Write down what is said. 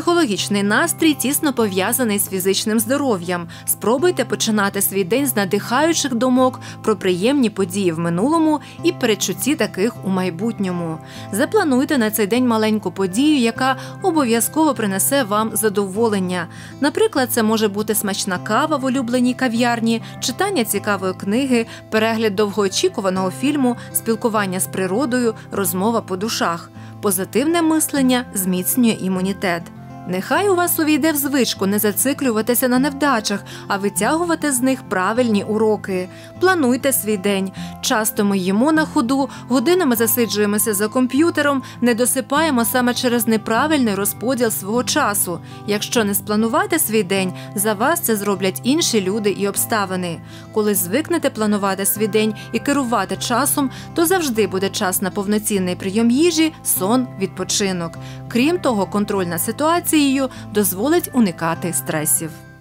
Психологічний настрій тісно пов'язаний з фізичним здоров'ям. Спробуйте починати свій день з надихаючих думок про приємні події в минулому і передчутті таких у майбутньому. Заплануйте на цей день маленьку подію, яка обов'язково принесе вам задоволення. Наприклад, це може бути смачна кава в улюбленій кав'ярні, читання цікавої книги, перегляд довгоочікуваного фільму, спілкування з природою, розмова по душах. Позитивне мислення зміцнює імунітет. Нехай у вас увійде в звичку не зациклюватися на невдачах, а витягувати з них правильні уроки. Плануйте свій день. Часто ми їмо на ходу, годинами засиджуємося за комп'ютером, не досипаємо саме через неправильний розподіл свого часу. Якщо не спланувати свій день, за вас це зроблять інші люди і обставини. Коли звикнете планувати свій день і керувати часом, то завжди буде час на повноцінний прийом їжі, сон, відпочинок. Крім того, контроль над ситуацією дозволить уникати стресів.